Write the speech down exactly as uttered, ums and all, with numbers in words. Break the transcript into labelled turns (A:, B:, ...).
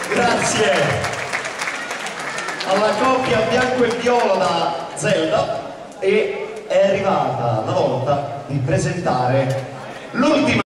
A: Grazie alla coppia bianco e viola da Zelda, e è arrivata la volta di presentare l'ultima